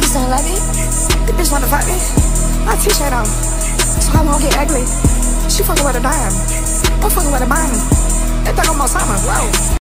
bitch don't love me. The bitch wanna fuck me. My t-shirt on, so I won't get ugly. She fucking with a dime. I'm fucking with a bime. That thing almost summer. Whoa.